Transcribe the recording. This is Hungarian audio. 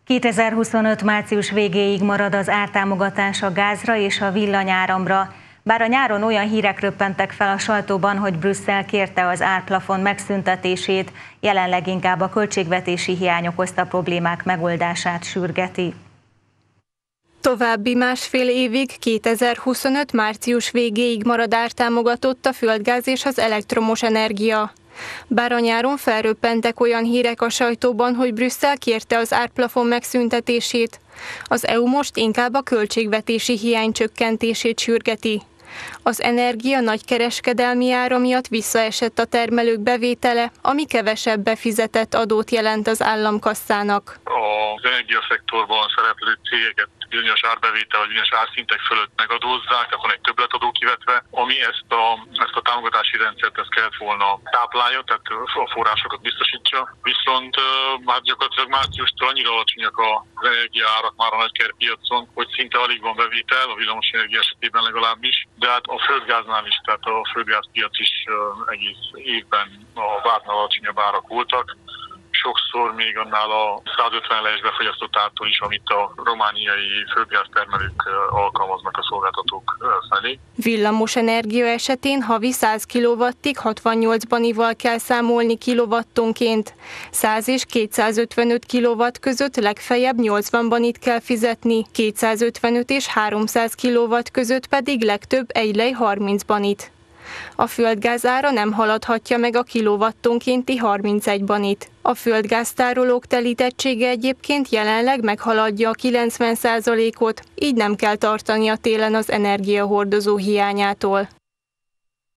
2025. március végéig marad az ártámogatás a gázra és a villanyáramra. Bár a nyáron olyan hírek röppentek fel a sajtóban, hogy Brüsszel kérte az árplafon megszüntetését, jelenleg inkább a költségvetési hiány okozta problémák megoldását sürgeti. További másfél évig, 2025. március végéig marad ártámogatott a földgáz és az elektromos energia. Bár a nyáron felröppentek olyan hírek a sajtóban, hogy Brüsszel kérte az árplafon megszüntetését, az EU most inkább a költségvetési hiány csökkentését sürgeti. Az energia nagy kereskedelmi ára miatt visszaesett a termelők bevétele, ami kevesebb befizetett adót jelent az államkasszának. Az energiaszektorban szereplő cégeket bizonyos árbevétel vagy bizonyos árszintek fölött megadózzák, tehát van egy többletadó kivetve, ami ezt a támogatási rendszert kellett volna táplálja, tehát a forrásokat biztosítsa. Viszont már gyakorlatilag márciustól annyira alacsonyak az energiaárak már a nagykerpiacon, hogy szinte alig van bevétel, a villamosenergia esetében legalábbis, de hát a földgáznál is, tehát a földgázpiac is egész évben a vártnál alacsonyabb árak voltak. Sokszor még annál a 150 lejes befogyasztott ártól is, amit a romániai földgáztermelők alkalmaznak a szolgáltatók felé. Villamos energia esetén havi 100 kW-ig 68 banival kell számolni kilowattonként. 100 és 255 kW között legfeljebb 80 banit kell fizetni, 255 és 300 kW között pedig legtöbb egy lej 30 banit. A földgáz ára nem haladhatja meg a kilowattonkénti 31 banit. A földgáztárolók telítettsége egyébként jelenleg meghaladja a 90%-ot, így nem kell tartani a télen az energiahordozó hiányától.